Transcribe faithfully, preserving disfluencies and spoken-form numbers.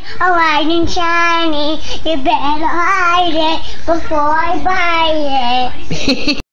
a white and shiny. You better hide it before I buy it.